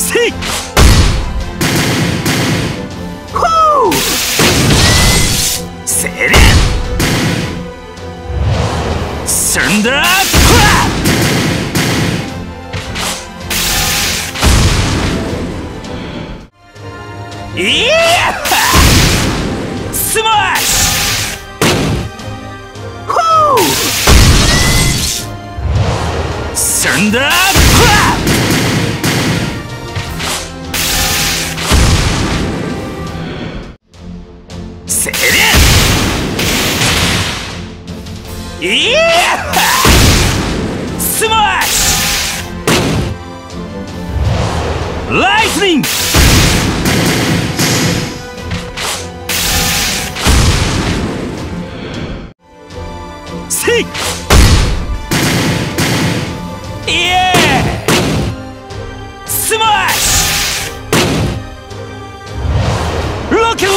せいほうせれサンダークラッいやスマッシュほうサンダークラッせれいやスマッシュライトニングせいイエースマッシュロックンロ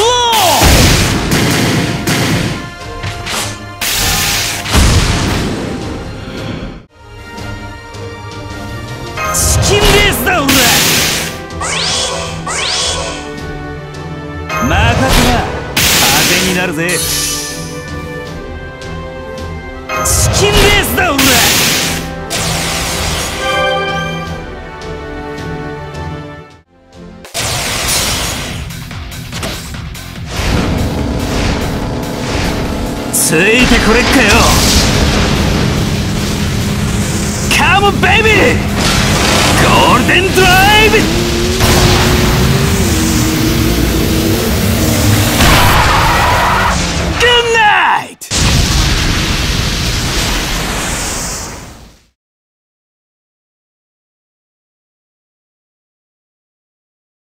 ールチキンレースだ俺任せな風になるぜチキンレースだ俺ついてこれっかよカモンベイビー